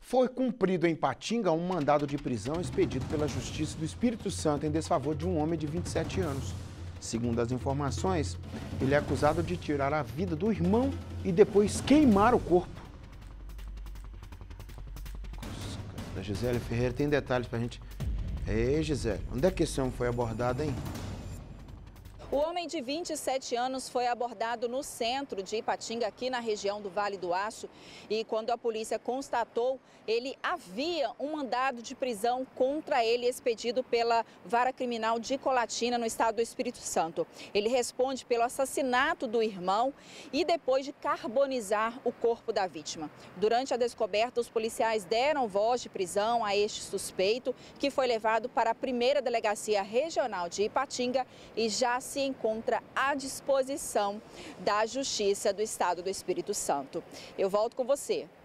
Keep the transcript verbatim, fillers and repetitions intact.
Foi cumprido em Ipatinga um mandado de prisão expedido pela Justiça do Espírito Santo em desfavor de um homem de vinte e sete anos. Segundo as informações, ele é acusado de tirar a vida do irmão e depois queimar o corpo. A Gisele Ferreira tem detalhes pra gente. Ei, Gisele, onde é que esse homem foi abordado, hein? O homem de vinte e sete anos foi abordado no centro de Ipatinga, aqui na região do Vale do Aço. E quando a polícia constatou, ele havia um mandado de prisão contra ele expedido pela Vara Criminal de Colatina, no estado do Espírito Santo. Ele responde pelo assassinato do irmão e depois de carbonizar o corpo da vítima. Durante a descoberta, os policiais deram voz de prisão a este suspeito, que foi levado para a primeira delegacia regional de Ipatinga e já se encontra à disposição da Justiça do Estado do Espírito Santo. Eu volto com você.